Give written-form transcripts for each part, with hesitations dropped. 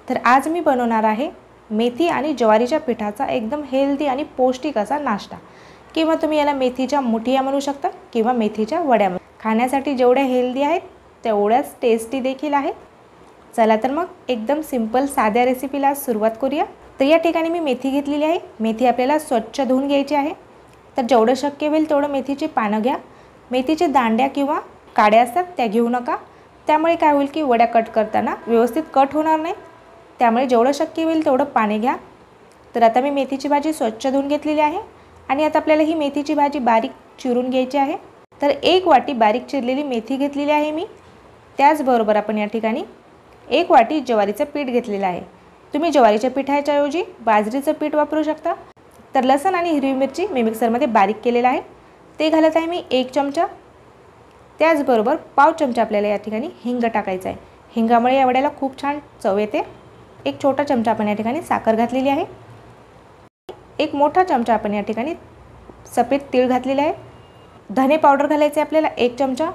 तर आज मी बनवणार आहे मेथी आणि ज्वारीच्या पिठाचा एकदम हेल्दी आणि पौष्टिक असा नाश्ता, किंवा तुम्ही याला मेथीच्या मुठिया म्हणू शकता किंवा मेथीच्या वड्या. खाण्यासाठी जेवढ्या हेल्दी आहेत तेवढ्याच टेस्टी देखील आहेत. चला तर मग एकदम सिंपल साध्या रेसिपीला सुरुवात करूया. तर या ठिकाणी मी मेथी घेतलेली आहे. मेथी आपल्याला स्वच्छ धुवून घ्यायची आहे. तर जेवढं शक्य होईल तेवढं मेथीची पानं घ्या. मेथीचे दांड्या किंवा काड्या असतात त्या घेऊ नका, त्यामुळे काय होईल की वड्या कट करताना व्यवस्थित कट होणार नाही. त्यामुळे जेवढं शक्य होईल तेवढं पाणी घ्या. तर आता मी मेथीची भाजी स्वच्छ धुवून घेतलेली आहे आणि आता आपल्याला ही मेथीची भाजी बारीक चिरून घ्यायची आहे. तर 1 वाटी बारीक चिरलेली मेथी घेतलेली आहे मी. त्याचबरोबर आपण या ठिकाणी 1 वाटी ज्वारीचं पीठ घेतलेलं आहे. तुम्ही ज्वारीच्या पिठाच्या ऐवजी बाजरीचं पीठ वापरू शकता. तर लसूण आणि हिरवी मिरची मी मिक्सरमध्ये बारीक केलेलं आहे ते घालत आहे मी 1 चमचा. त्याचबरोबर पाव चमचा आपल्याला या ठिकाणी हिंग टाकायचं आहे. हिंगामुळे या वड्याला खूप छान चव येते. 1 छोटा चमचा आपण या ठिकाणी साखर घातलेली आहे. 1 मोठा चमचा आपण या ठिकाणी सफेद तीळ घातलेले आहे. धने पावडर घालायचे आपल्याला 1 चमचा.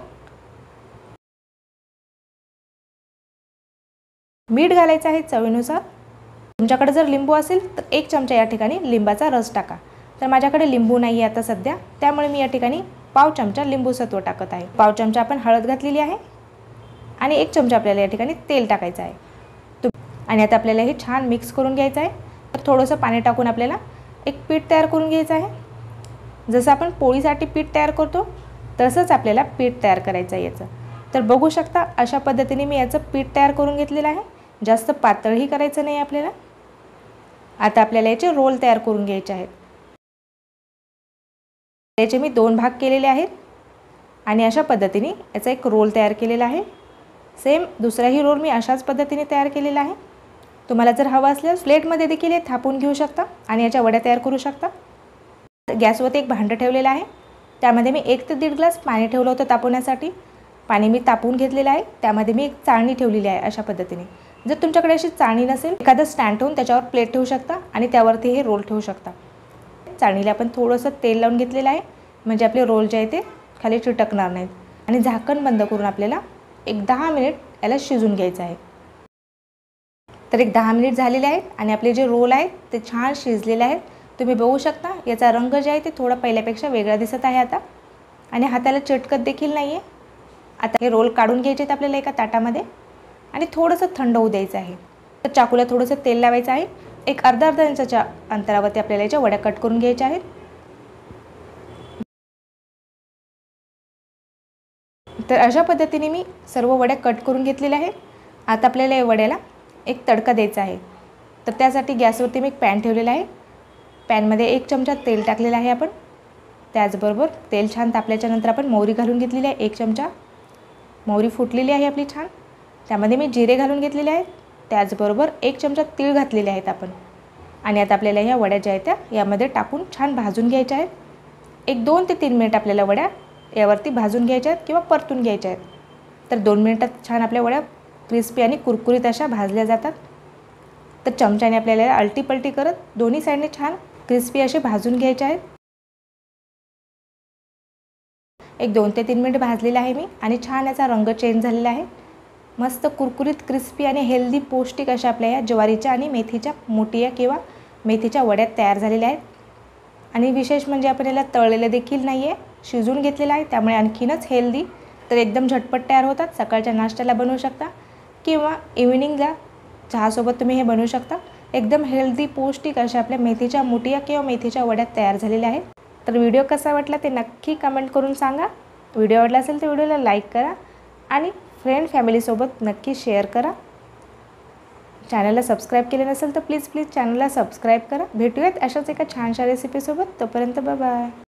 मीठ घालायचं आहे चवीनुसार. तुमच्याकडे जर लिंबू असेल तर 1 चमचा या ठिकाणी लिंबाचा रस टाका. तर माझ्याकडे लिंबू नाही आहे आता सध्या, त्यामुळे मी या ठिकाणी पाव चमचा लिंबू सत्व टाकत आहे. पाव चमचा आपण हळद घातलेली आहे आणि 1 चमचा आपल्याला या ठिकाणी तेल टाकायचं आहे. आणि आता आपल्याला हे छान मिक्स करून घ्यायचं आहे. तर थोडंसं पाणी टाकून आपल्याला एक पीठ तयार करून घ्यायचं आहे. जसं आपण पोळीसाठी पीठ तयार करतो तसंच आपल्याला पीठ तयार करायचं आहे याचं. तर बघू शकता अशा पद्धतीने मी याचं पीठ तयार करून घेतलेलं आहे. जास्त पातळही करायचं नाही आपल्याला. आता आपल्याला याचे रोल तयार करून घ्यायचे आहेत. याचे मी 2 भाग केलेले आहेत आणि अशा पद्धतीने याचा एक रोल तयार केलेला आहे. सेम दुसराही रोल मी अशाच पद्धतीने तयार केलेला आहे. तुम्हाला जर हवं असल्यास प्लेटमध्ये देखील हे थापून घेऊ शकता आणि याच्या वड्या तयार करू शकता. गॅसवरती एक भांडं ठेवलेलं आहे. त्यामध्ये मी 1 ते 1.5 ग्लास पाणी ठेवलं होतं तापवण्यासाठी. पाणी मी तापवून घेतलेलं आहे. त्यामध्ये मी एक चाळणी ठेवलेली आहे अशा पद्धतीने. जर तुमच्याकडे अशी चाळणी नसेल एखादं स्टँड ठेवून त्याच्यावर प्लेट ठेवू शकता आणि त्यावरती हे रोल ठेवू शकता. चाळणीला आपण थोडंसं तेल लावून घेतलेलं आहे म्हणजे आपले रोल जे आहे ते खाली चिटकणार नाहीत. आणि झाकण बंद करून आपल्याला एक 10 मिनिट याला शिजून घ्यायचं आहे. तर एक 10 मिनिट झालेले आहेत आणि आपले जे रोल आहेत ते छान शिजलेले आहेत. तुम्ही बघू शकता याचा रंग जे आहे ते थोडा पहिल्यापेक्षा वेगळा दिसत आहे आता आणि हाताला चिटकत देखील नाही आहे. आता हे रोल काढून घ्यायचे आहेत आपल्याला एका ताटामध्ये आणि थोडंसं थंड होऊ द्यायचं आहे. तर चाकूला थोडंसं तेल लावायचं आहे. एक अर्धा इंचाच्या अंतरावरती आपल्याला याच्या वड्या कट करून घ्यायच्या आहेत. तर अशा पद्धतीने मी सर्व वड्या कट करून घेतलेल्या आहेत. आता आपल्याला या वड्याला एक तडका द्यायचा आहे. तर त्यासाठी गॅसवरती मी एक पॅन ठेवलेला आहे. पॅनमध्ये 1 चमचा तेल टाकलेलं आहे आपण. त्याचबरोबर तेल छान तापल्याच्या नंतर आपण मोहरी घालून घेतलेली आहे 1 चमचा. मोहरी फुटलेली आहे आपली छान. त्यामध्ये मी जिरे घालून घेतलेले आहेत. त्याचबरोबर 1 चमचा तीळ घातलेले आहेत आपण. आणि आता आपल्याला ह्या वड्या ज्या आहेत त्या यामध्ये टाकून छान भाजून घ्यायच्या आहेत. एक 2 ते 3 मिनिट आपल्याला वड्या यावरती भाजून घ्यायच्या आहेत किंवा परतून घ्यायच्या आहेत. तर 2 मिनिटात छान आपल्या वड्या क्रिस्पी आणि कुरकुरीत अशा भाजल्या जातात. तर चमच्याने आपल्याला अलटी-पलटी करत दोन्ही साईडने छान क्रिस्पी असे भाजून घ्यायचे आहेत. एक 2 ते 3 मिनिट भाजलेला आहे मी आणि छान याचा रंग चेंज झालेला आहे. मस्त कुरकुरीत क्रिस्पी आणि हेल्दी पौष्टिक अशा आपल्या या ज्वारीच्या आणि मेथीच्या मुठिया किंवा मेथीच्या वड्या तयार झालेल्या आहेत. आणि विशेष म्हणजे आपण याला तळलेलं देखील नाही आहे, शिजून घेतलेलं आहे, त्यामुळे आणखीनच हेल्दी. तर एकदम झटपट तयार होतात. सकाळच्या नाश्त्याला बनवू शकता किंवा इव्हिनिंगला चहासोबत तुम्ही हे बनवू शकता. एकदम हेल्दी पौष्टिक अशा आपल्या मेथीच्या मुठिया किंवा मेथीच्या वड्या तयार झालेल्या आहेत. तर व्हिडिओ कसा वाटला ते नक्की कमेंट करून सांगा. व्हिडिओ आवडला असेल तर व्हिडिओला लाईक करा आणि फ्रेंड फॅमिलीसोबत नक्की शेअर करा. चॅनलला सबस्क्राईब केले नसेल तर प्लीज चॅनलला सबस्क्राईब करा. भेटूयात अशाच एका छानशा रेसिपीसोबत. तोपर्यंत बाय बाय.